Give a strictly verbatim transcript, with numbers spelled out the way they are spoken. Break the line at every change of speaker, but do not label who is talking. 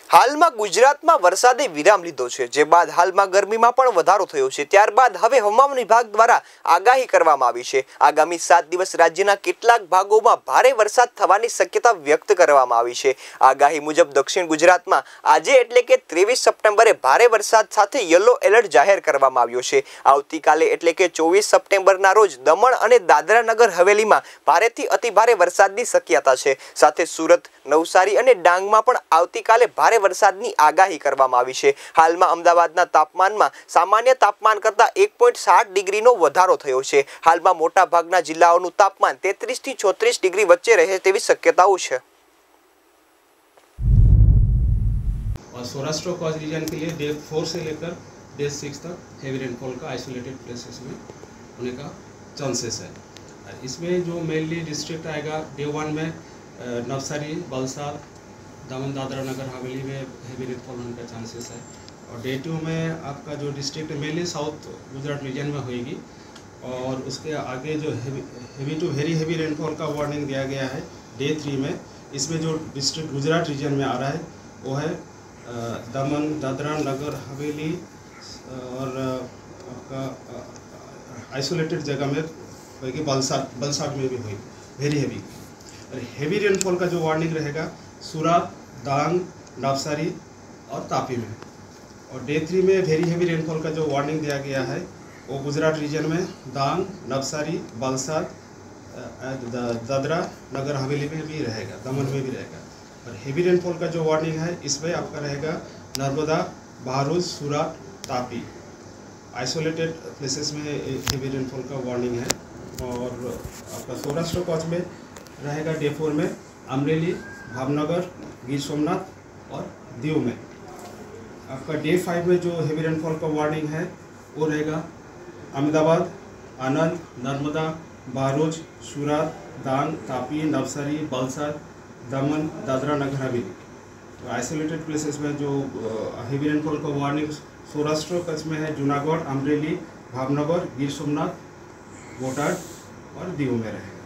હાલમાં ગુજરાતમાં વરસાદે વિરામ લીધો છે, જે બાદ હાલમાં ગરમીમાં પણ વધારો થયો છે। ત્યારબાદ હવે હવામાન વિભાગ દ્વારા આગાહી કરવામાં આવી છે। આગામી સાત દિવસ રાજ્યના કેટલાક ભાગોમાં ભારે વરસાદ થવાની શક્યતા વ્યક્ત કરવામાં આવી છે। આગાહી મુજબ દક્ષિણ ગુજરાતમાં આજે એટલે કે ત્રેવીસ સપ્ટેમ્બરે ભારે વરસાદ સાથે યલો એલર્ટ જાહેર કરવામાં આવ્યો છે। આવતીકાલે એટલે કે ચોવીસ સપ્ટેમ્બરના રોજ દમણ અને દાદરા નગર હવેલીમાં ભારેથી અતિભારે વરસાદની શક્યતા છે। સાથે સુરત, નવસારી અને ડાંગમાં પણ આવતીકાલે ભારે વરસાદની આગાહી કરવામાં આવી છે। હાલમાં અમદાવાદના તાપમાનમાં સામાન્ય તાપમાન કરતાં એક પોઈન્ટ સાત ડિગ્રીનો વધારો થયો છે। હાલમાં મોટા ભાગના જિલ્લાઓનું તાપમાન તેત્રીસ થી ચોત્રીસ ડિગ્રી વચ્ચે રહે તેવી શક્યતાઓ છે।
और सौराष्ट्र कच्छ रीजन के लिए डे फोर से लेकर डे सिक्स तक हेवी रेनफॉल का आइसोलेटेड प्लेसेस में होने का चांसेस है। इसमें जो मेनली डिस्ट्रिक्ट आएगा, डे वन में नवसारी, वलसाड, दमन दादरा नगर हवेली में हेवी रेनफॉल होने का चांसेस है। और डे टू में आपका जो district mainly south Gujarat region में होएगी। और उसके आगे जो heavy heavy to very heavy rainfall का वार्निंग दिया गया है डे थ्री में। इसमें जो डिस्ट्रिक्ट गुजरात रीजन में आ रहा है वो है दमन, दादरा नगर हवेली और आपका आइसोलेटेड जगह में होगी, वलसाड वलसाड में भी होगी वेरी हेवी। और हेवी रेनफॉल का जो वार्निंग रहेगा सूरत, डांग, नवसारी और तापी में। और डे थ्री में वेरी हेवी रेनफॉल का जो वार्निंग दिया गया है वो गुजरात रीजन में डांग, नवसारी, वलसाड, दादरा नगर हवेली में भी रहेगा, दमन में भी रहेगा। और हेवी रेनफॉल का जो वार्निंग है इसमें आपका रहेगा नर्मदा, बहरोज, सूरत, तापी आइसोलेटेड प्लेसेस में हेवी रेनफॉल का वार्निंग है। और आपका सौराष्ट्र कच्छ में रहेगा डे फोर में अमरेली, भावनगर, गिर सोमनाथ और दीव में। आपका डे फाइव में जो हेवी रेनफॉल का वार्निंग है वो रहेगा अहमदाबाद, आनंद, नर्मदा, बहरोज, सूरत, डांग, तापी, नवसारी, वलसाड, दमन, दादरा नगर हवेली। तो आइसोलेटेड प्लेसेस में जो हेवी रेनफॉल का वार्निंग सौराष्ट्र कच्छ में है जूनागढ़, अमरेली, भावनगर, गिर सोमनाथ, बोटाड और दीव में रहेगा।